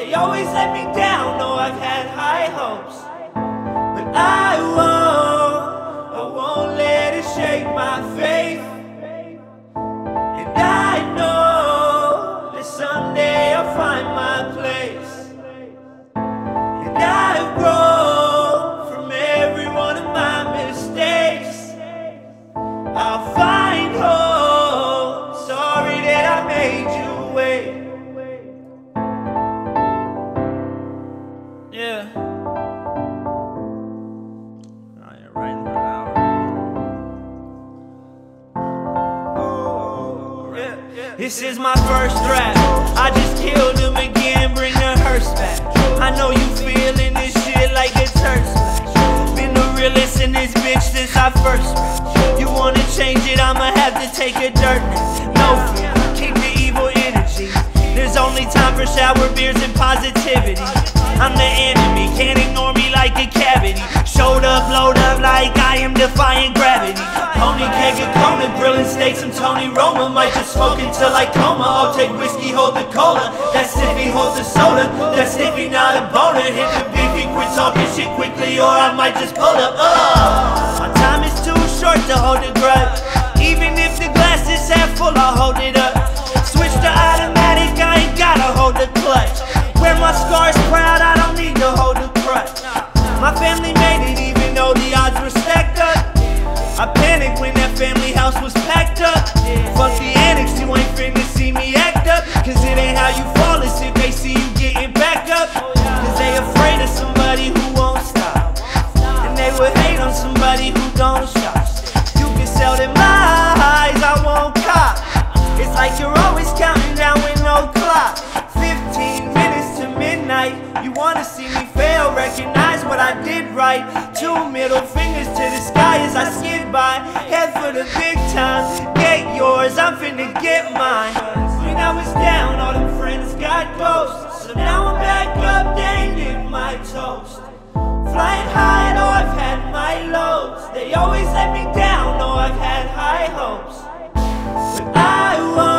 They always let me down, know I've had high hopes. But I won't let it shake my faith. And I know that someday I'll find my place. And I've grown from every one of my mistakes. I'll find hope. Sorry that I made you wait. Yeah. This is my first draft. I just killed him again, bring the hearse back. I know you feeling this shit like a turf splash. Been the realest in this bitch since I first met. You wanna change it, I'ma have to take a dirt nap. No fear, keep the evil energy. There's only time for shower beers and positivity. I'm the enemy, can't ignore me like a cavity. Showed up, blowed up like I am defying gravity. Pony keg of Kona, grilling steaks, I'm Tony Roma. Might just smoke until I coma. I'll take whiskey, hold the cola. That stiffy, hold the soda. That stiffy, not a boner. Hit the beefy, quit talking shit quickly, or I might just pull up. My time is too short to hold a grudge. Even if the glass is half full, I'll hold it up. Switch to automatic, I ain't gotta hold the clutch. Wear my scars proud, I don't need to hold a crutch. My family made it even though the odds were stacked up. I panicked when that family house was packed up. Fuck the annex, you ain't finna see me act up. Cause it ain't how you fall, it's if they see you getting back up. Cause they afraid of somebody who won't stop. And they would hate on somebody who don't stop. You can sell them lies, I won't cop. It's like you're always counting down with no clock. 15 minutes to midnight. You wanna see me fail, recognize what I did right. 2 middle fingers to the sky as I skid by. Head for the big time, get yours, I'm finna get mine. When I was down, all them friends got ghosts. So now I'm back up, they need my toast. Flying high, know I've had my lows. They always let me down, know I've had high hopes. But I won't